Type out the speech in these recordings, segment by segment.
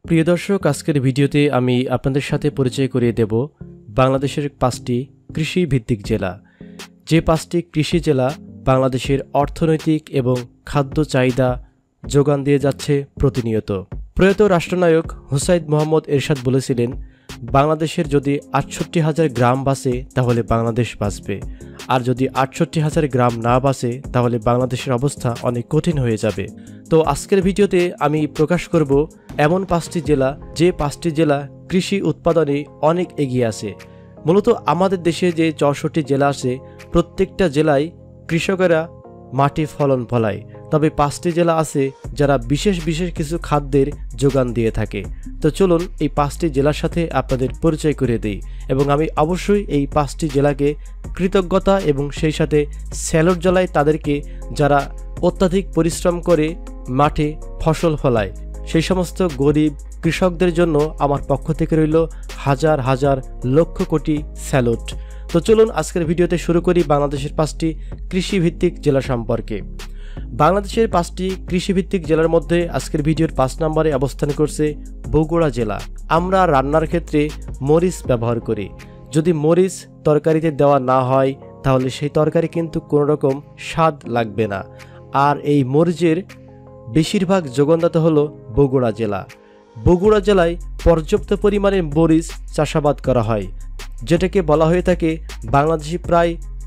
প্রিয় দর্শক, আজকের ভিডিওতে আমি আপনাদের সাথে পরিচয় করিয়ে দেব বাংলাদেশের 5টি কৃষি ভিত্তিক জেলা। যে 5টি কৃষি জেলা বাংলাদেশের অর্থনৈতিক এবং খাদ্য চাহিদা যোগান দিয়ে যাচ্ছে প্রতিনিয়ত। প্রয়াত রাষ্ট্রনায়ক হুসাইন মোহাম্মদ এরশাদ বলেছিলেন, বাংলাদেশের যদি ৬৮,০০০ গ্রাম বাঁচে তাহলে বাংলাদেশ বাঁচবে, আর যদি ৬৮,০০০ গ্রাম না বাঁচে তাহলে বাংলাদেশের অবস্থা অনেক কঠিন হয়ে যাবে। তো আজকের ভিডিওতে আমি প্রকাশ করব এমন 5টি জেলা, যে 5টি জেলা কৃষি উৎপাদনে অনেক এগিয়ে আছে। মূলত আমাদের দেশে যে ৬৪টি জেলা আছে, প্রত্যেকটা জেলায় কৃষকেরা মাটি ফলন ফলায়, তবে 5টি জেলা আছে যারা বিশেষ কিছু খাদ্যের যোগান দিয়ে থাকে। তো চলুন এই 5টি জেলার সাথে আপনাদের পরিচয় করে দিই, এবং আমি অবশ্যই এই 5টি জেলাকে কৃতজ্ঞতা এবং সেই সাথে স্যালুট জানাই তাদেরকে, যারা অত্যাধিক পরিশ্রম করে মাঠে ফসল ফলায়। সেই সমস্ত গরিব কৃষকদের জন্য আমার পক্ষ থেকে রইল হাজার হাজার লক্ষ কোটি স্যালুট। তো চলুন আজকের ভিডিওতে শুরু করি বাংলাদেশের 5টি কৃষিভিত্তিক জেলা সম্পর্কে। বাংলাদেশের 5টি কৃষিভিত্তিক জেলার মধ্যে আজকের ভিডিওর 5 নম্বরে অবস্থান করছে বগুড়া জেলা। আমরা রান্নার ক্ষেত্রে মরিচ ব্যবহার করি। যদি মরিচ তরকারিতে দেওয়া না হয় তাহলে সেই তরকারি কিন্তু কোনো রকম স্বাদ লাগবে না। আর এই মরিচের বেশিরভাগ যোগানদাতা হলো বগুড়া জেলা। বগুড়া জেলায় পর্যাপ্ত পরিমাণে মরিচ চাষাবাদ করা হয়, যেটাকে বলা হয়ে থাকে বাংলাদেশি প্রায়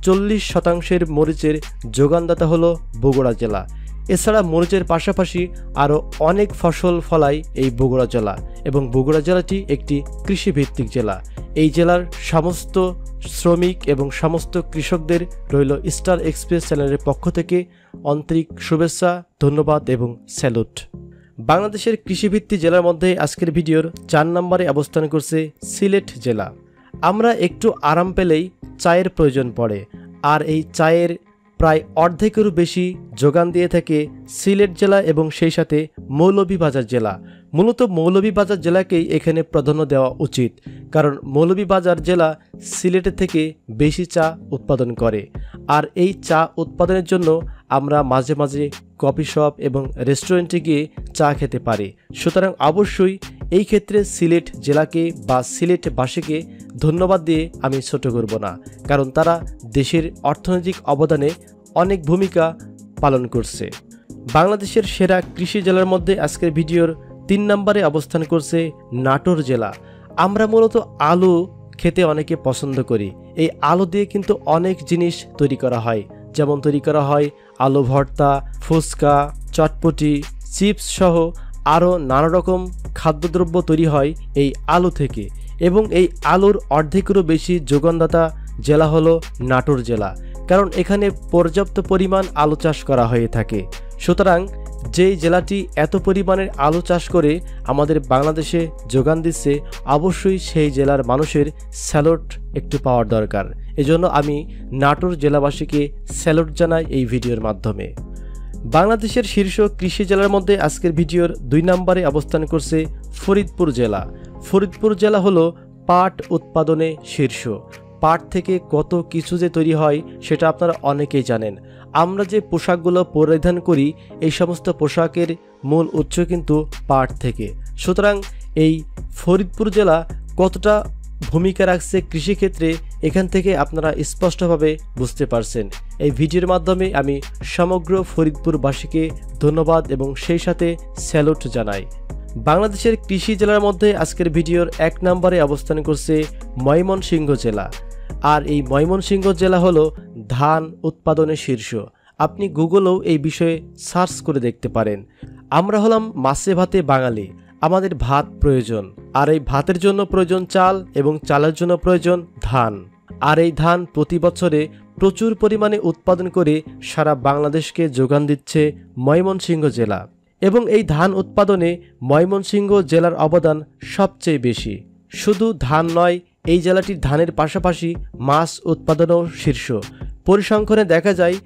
40% মরিচের যোগানদাতা হলো বগুড়া জেলা। এছাড়া মরিচের পাশাপাশি আরও অনেক ফসল ফলায় এই বগুড়া জেলা, এবং বগুড়া জেলাটি একটি কৃষিভিত্তিক জেলা। এই জেলার সমস্ত শ্রমিক এবং সমস্ত কৃষকদের রইল স্টার এক্সপ্রেস চ্যানেলের পক্ষ থেকে আন্তরিক শুভেচ্ছা, ধন্যবাদ এবং স্যালুট। বাংলাদেশের কৃষিভিত্তিক জেলার মধ্যে আজকের ভিডিওর 4 নম্বরে অবস্থান করছে সিলেট জেলা। আমরা একটু আরাম পেলেই চায়ের প্রয়োজন পড়ে, আর এই চায়ের প্রায় অর্ধেকেরও বেশি যোগান দিয়ে থাকে সিলেট জেলা এবং সেই সাথে মৌলভীবাজার জেলা। মূলত মৌলভীবাজার জেলাকেই এখানে প্রাধান্য দেওয়া উচিত, কারণ মৌলভীবাজার জেলা সিলেটের থেকে বেশি চা উৎপাদন করে। আর এই চা উৎপাদনের জন্য আমরা মাঝে মাঝে কফি শপ এবং রেস্টুরেন্টে গিয়ে চা খেতে পারি। সুতরাং অবশ্যই এই ক্ষেত্রে সিলেট জেলাকে বা সিলেটবাসীকে ধন্যবাদ দিয়ে আমি ছোট করব না, কারণ তারা দেশের অর্থনৈতিক অবদানে অনেক ভূমিকা পালন করছে। বাংলাদেশের সেরা কৃষি জেলার মধ্যে আজকের ভিডিওর 3 নম্বরে অবস্থান করছে নাটোর জেলা। আমরা মূলত আলু খেতে অনেকে পছন্দ করি। এই আলু দিয়ে কিন্তু অনেক জিনিস তৈরি করা হয়, যেমন তৈরি করা হয় আলু ভর্তা, ফুচকা, চটপটি, চিপস সহ আরও নানা রকম খাদ্যদ্রব্য তৈরি হয় এই আলু থেকে। এবং এই আলুর অর্ধেকেরও বেশি যোগানদাতা জেলা হলো নাটোর জেলা, কারণ এখানে পর্যাপ্ত পরিমাণ আলু চাষ করা হয়ে থাকে। সুতরাং যেই জেলাটি এত পরিমাণের আলু চাষ করে আমাদের বাংলাদেশে যোগান দিচ্ছে, অবশ্যই সেই জেলার মানুষের স্যালুট একটু পাওয়ার দরকার। এজন্য আমি নাটোর জেলাবাসীকে স্যালুট জানাই এই ভিডিওর মাধ্যমে। বাংলাদেশের শীর্ষ কৃষি জেলার মধ্যে আজকের ভিডিওর 2 নম্বরে অবস্থান করছে ফরিদপুর জেলা। ফরিদপুর জেলা হলো পাট উৎপাদনে শীর্ষ। পাট থেকে কত কিছু যে তৈরি হয় সেটা আপনারা অনেকেই জানেন। আমরা যে পোশাকগুলো পরিধান করি, এই সমস্ত পোশাকের মূল উৎস কিন্তু পাট থেকে। সুতরাং এই ফরিদপুর জেলা কতটা ভূমিকা রাখছে কৃষিক্ষেত্রে, এখান থেকে আপনারা স্পষ্টভাবে বুঝতে পারছেন। এই ভিডিওর মাধ্যমে আমি সমগ্র ফরিদপুরবাসীকে ধন্যবাদ এবং সেই সাথে স্যালুট জানাই। বাংলাদেশের কৃষি জেলার মধ্যে আজকের ভিডিওর 1 নম্বরে অবস্থান করছে ময়মনসিংহ জেলা। আর এই ময়মনসিংহ জেলা হলো ধান উৎপাদনে শীর্ষ। আপনি গুগলেও এই বিষয়ে সার্চ করে দেখতে পারেন। আমরা হলাম মাছে ভাতে বাঙালি, আমাদের ভাত প্রয়োজন, আর এই ভাতের জন্য প্রয়োজন চাল, এবং চালের জন্য প্রয়োজন ধান। আর এই ধান প্রতি বছরে প্রচুর পরিমাণে উৎপাদন করে সারা বাংলাদেশকে যোগান দিচ্ছে ময়মনসিংহ জেলা। এবং এই ধান উৎপাদনে ময়মনসিংহ জেলার অবদান সবচেয়ে বেশি। শুধু ধান নয়, এই জেলাটির ধানের পাশাপাশি মাছ উৎপাদনও শীর্ষ। পরিসংখ্যানে দেখা যায়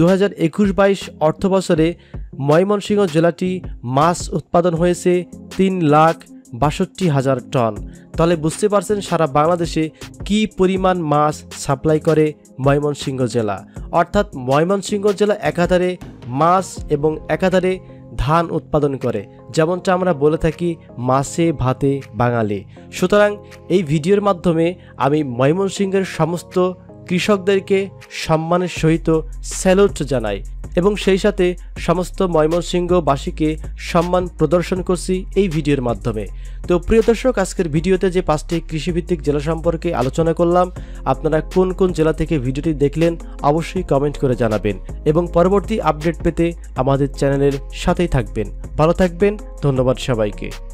2021-22 অর্থবছরে ময়মনসিংহ জেলাটি মাছ উৎপাদন হয়েছে 3,62,000 টন। তাহলে বুঝতে পারছেন সারা বাংলাদেশে কি পরিমাণ মাছ সাপ্লাই করে ময়মনসিংহ জেলা। অর্থাৎ ময়মনসিংহ জেলা একাধারে মাছ এবং একাধারে ধান উৎপাদন করে, যেমনটা আমরা বলে থাকি মাছে ভাতে বাঙালি। সুতরাং এই ভিডিওর মাধ্যমে আমি ময়মনসিংহের সমস্ত কৃষকদেরকে সম্মানের সহিত স্যালুট জানাই এবং সেই সাথে সমস্ত ময়মনসিংহবাসীকে সম্মান প্রদর্শন করছি এই ভিডিওর মাধ্যমে। তো প্রিয় দর্শক, আজকের ভিডিওতে যে 5টি কৃষিভিত্তিক জেলা সম্পর্কে আলোচনা করলাম, আপনারা কোন কোন জেলা থেকে ভিডিওটি দেখলেন অবশ্যই কমেন্ট করে জানাবেন এবং পরবর্তী আপডেট পেতে আমাদের চ্যানেলের সাথেই থাকবেন। ভালো থাকবেন, ধন্যবাদ সবাইকে।